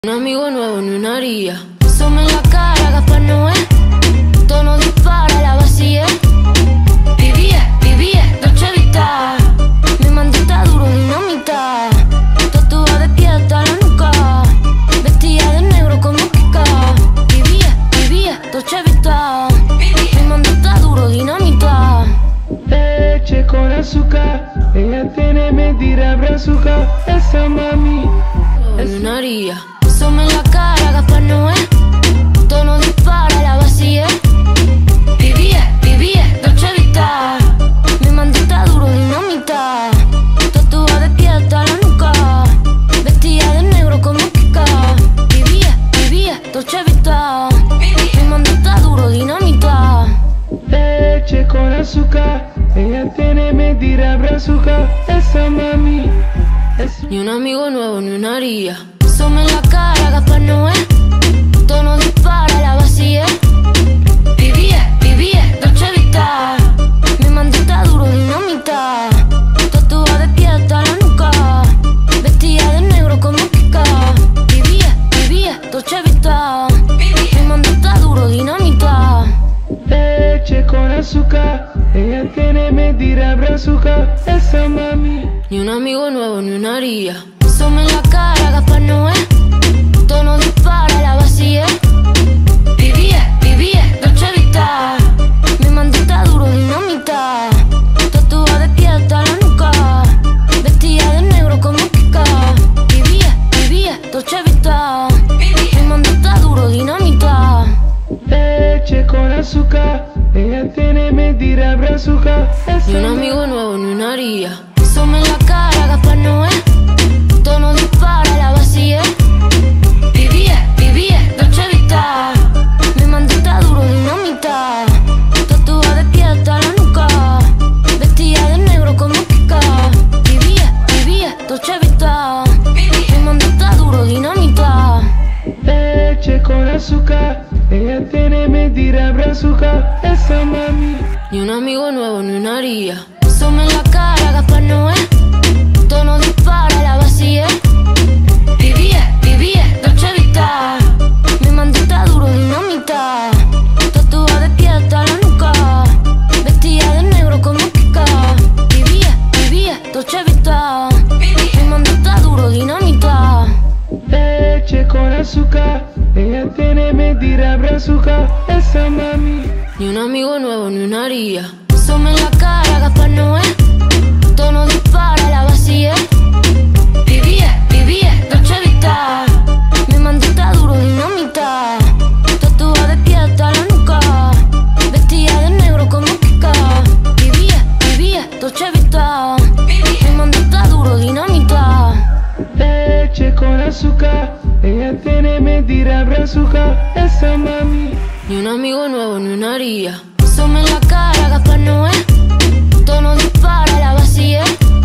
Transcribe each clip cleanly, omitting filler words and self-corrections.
Un amigo nuevo ni una haría. Some en la cara, Gaspar Noé. Tono dispara, la vacía. Vivía, Dolce Vita. Mi mandita duro, dinamita. Tatuada de pie hasta la nuca. Vestida de negro como Kika. Vivía, Dolce Vita. Mi mandita duro, dinamita. Leche con azúcar. Ella tiene mentira brazuca. Esa mami Ni una haría. Some en la cara, Gaspar Noé. Tono dispara, la vacía. Vivía, Dolce Vita. Mi mandita duro, dinamita. Tatuada de pie hasta la nuca. Vestida de negro como Kika. Vivía, Dolce Vita. Mi mandita duro, dinamita. leche con azúcar. Ella tiene mentira brazuca. Esa mami Ni un amigo nuevo, ni una haría. Some en la cara, Gaspar Noé. Tono dispara, la vacía. Vivía, Dolce Vita. Mi mandita duro, dinamita. Tatuada de pie hasta la nuca. Vestida de negro como Kika. Vivía, Dolce Vita. Mi mandita duro, dinamita. leche con azúcar. Ella tiene mentira brazuca. Esa mami Ni un amigo nuevo, ni una haría. Some en la cara, Gaspar Noé. Tono dispara, la vacía. Vivía, Dolce Vita. Mi mandita duro, dinamita. Tatuada de pie hasta la nuca. Vestida de negro como Kika. Vivía, Dolce Vita. Mi mandita duro, dinamita. leche con azúcar. Ella tiene mentira brazuca. Ni un amigo nuevo, ni una haría. Some en la cara, Gaspar Noé. Tono dispara, la vacía. Vivía, Dolce Vita. Mi mandita duro, dinamita. Tatuada de pie hasta la nuca. Vestida de negro como Kika. Vivía, Dolce Vita. Mi mandita duro, dinamita. leche con azúcar. Ella tiene mentira brazuca. Esa mami Ni un amigo nuevo, ni una haría. Some en la cara, Gaspar Noé. Tono dispara, la vacía. Vivía, Dolce Vita. Mi mandita duro, dinamita. Tatuada de pie hasta la nuca. Vestida de negro como Kika. Vivía, Dolce Vita. Mi mandita duro, dinamita. leche con azúcar. Ella tiene mentira brazuca. Esa mami Ni un amigo nuevo, ni una haría. Some en la cara, Gaspar Noé. Tono dispara, la vacía. Vivía, Dolce Vita. Mi mandita duro, dinamita. Tatuada de pie hasta la nuca. Vestida de negro como Kika. Vivía, Dolce Vita. Mi mandita duro, dinamita. leche con azúcar. Ella tiene mentira brazuca. Esa mami Ni un amigo nuevo, ni una haría. Some en la cara, Gaspar Noé. Tono dispara, la vacía.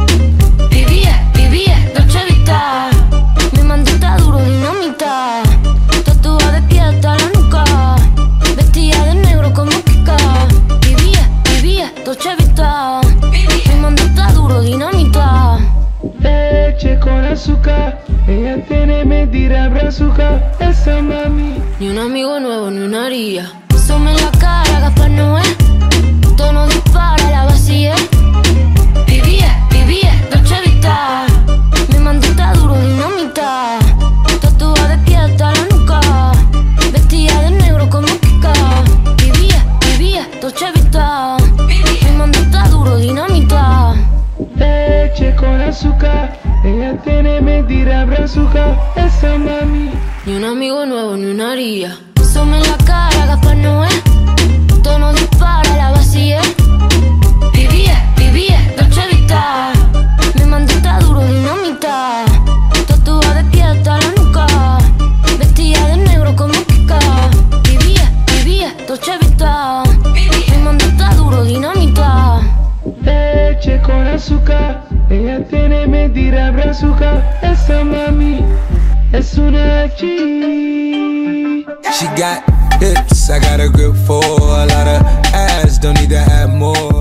Vivía, Dolce Vita. Mi mandita duro, dinamita. Tatuada de pie hasta la nuca. Vestida de negro como Kika. Vivía, Dolce Vita. Mi mandita duro, dinamita. leche con azúcar. Ella tiene mentira brazuca. Esa mami Ni un amigo nuevo, ni una haría. Some en la cara, Gaspar Noé. Tono dispara, la vacía. Vivía, Dolce Vita. Mi mandita duro, dinamita. Tatuada de pie hasta la nuca. Vestida de negro como Kika. Vivía, Dolce Vita. Mi mandita duro, dinamita. leche con azúcar. Ella tiene mentira brazuca. Esa mami Ni un amigo nuevo, ni una haría. Some en la cara, Gaspar Noé. Tono dispara, la vacía. Vivía, Dolce Vita. Mi mandita duro, dinamita. Tatuada de pie hasta la nuca. Vestida de negro como Kika. Vivía, Dolce Vita. Mi mandita duro, dinamita. leche con azúcar. Ella tiene mentira brazuca. Esa mami es una G. She got hips, I got a grip for a lot of ass, don't need to have more.